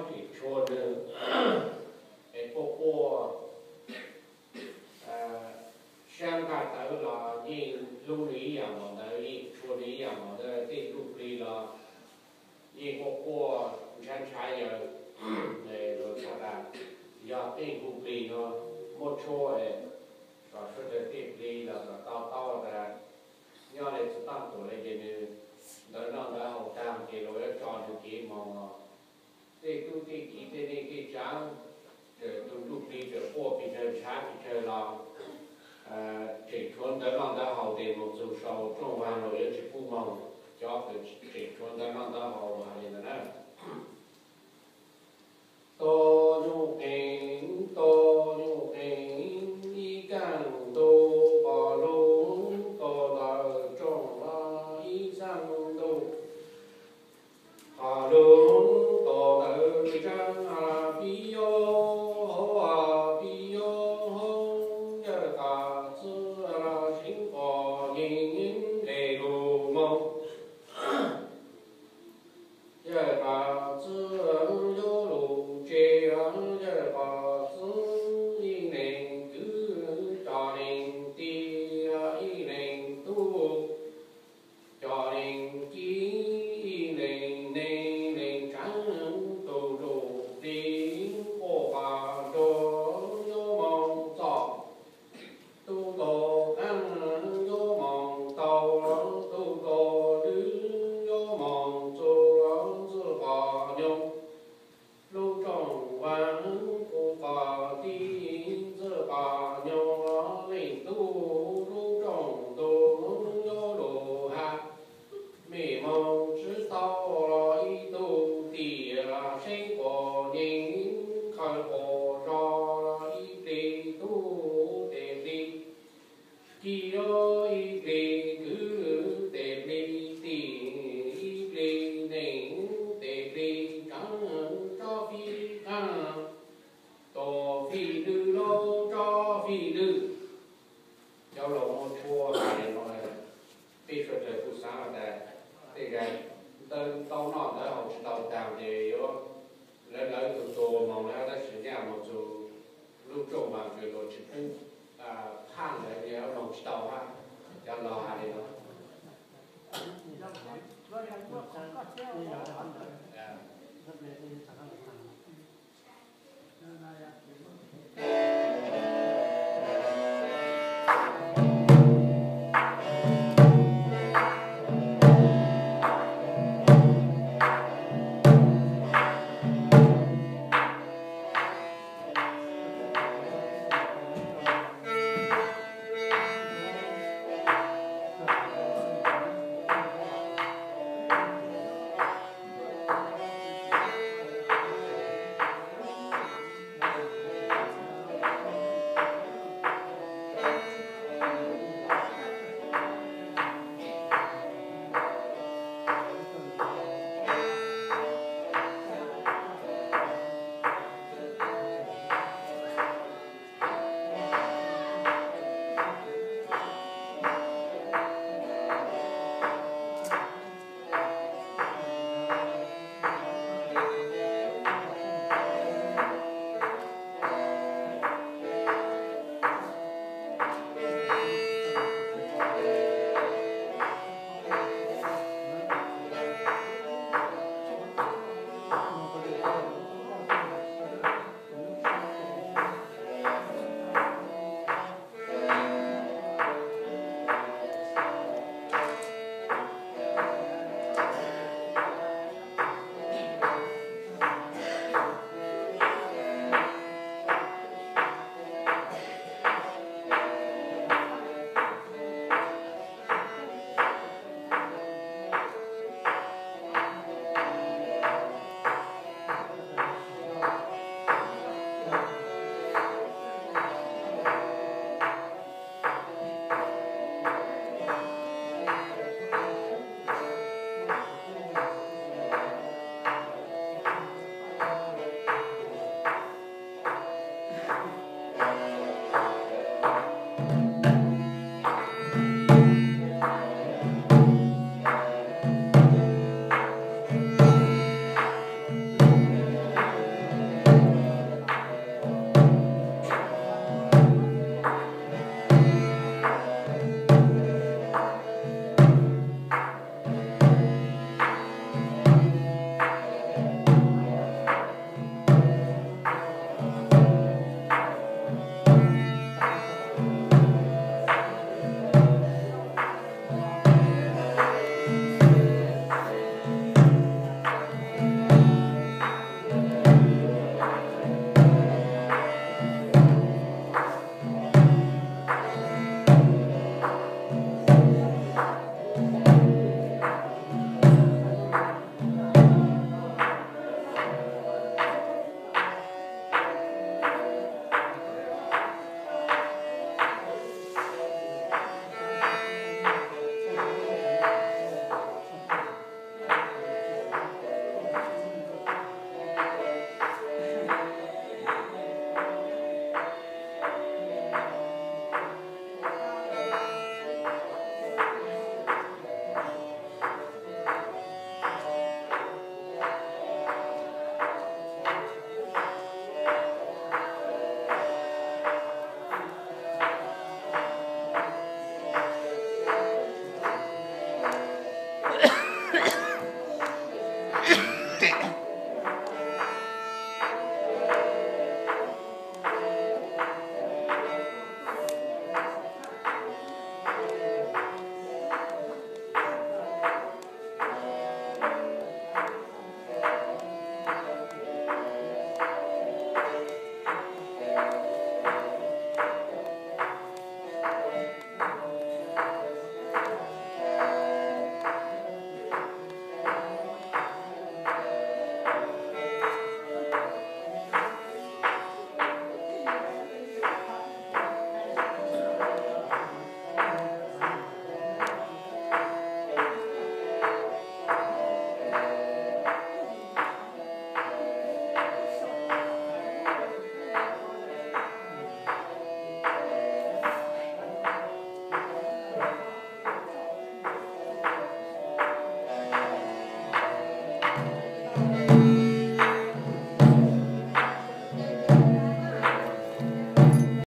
chỉ cho được cái cô xem cả tới là nhìn lưu lý à mà tới cho lý à mà tới cái lưu lý là nhìn cô xem trái giờ để rồi sao là giờ cái lưu lý nó một chỗ ấy rồi sau đó cái lý là tao là nhớ lại chúng ta tuổi này thì đó là học trang thì rồi chọn được cái mong cái cái trang để lúc đi để qua bị chơi trái bị chơi là chỉ chuẩn đó là học thì một số sau trong vòng rồi chỉ phụ mong cho cái chỉ chuẩn đó là học mà như thế này tô nhu kính y càng tô bỏ lung tô là trong là y sang tô hà lung tô là trang à bi yo nhớ ta sư là sinh có nhìn để lu mong nhớ ta sư yo lu chế nhớ ta sư y nên cứ cho nên ti y nên tu cho nên chi y nên trắng tu tu đi ô ba đồ yo mong cho tu tô ăn yo mong tàu tu tô đứng yo mong cho sư bà nhung lưu trong văn cô bà tin sư bà nhung linh tu lưu trong tu yo đồ ha mẹ mong chứ tao là y tu thì là sinh có những khai khổ cho là y tì tu tề đi khi ơi tề cứ tề đi tì y tề nên tề đi trắng cho phi thăng tổ phi lư lô cho phi lư giao lộ một chùa này nói phi phật trời phụ sáng là thì cái tên tao nói đó học tàu tàu thì lấy từ tổ mong là đã sử dụng một số lúc trộm mà cái đồ chỉ phụ than đấy thì nó đồng tàu ha cho lo hà đi đó